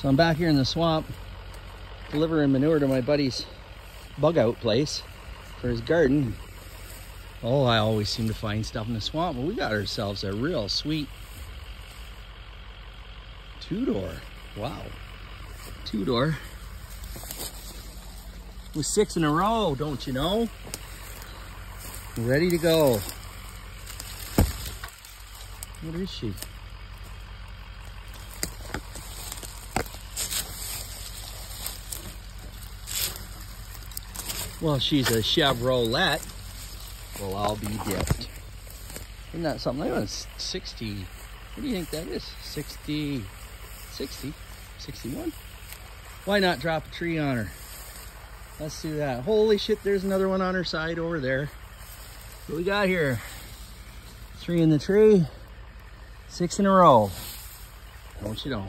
So I'm back here in the swamp delivering manure to my buddy's bug out place for his garden. Oh, I always seem to find stuff in the swamp, but we got ourselves a real sweet two-door. Wow, two-door with 6 in a row, don't you know? Ready to go. What is she? Well, she's a Chevrolet. Well, I'll be dipped. Isn't that something? That was 60. What do you think that is? 60, 61? Why not drop a tree on her? Let's do that. Holy shit, there's another one on her side over there. What we got here? 3 in the tree, 6 in a row. Don't you know?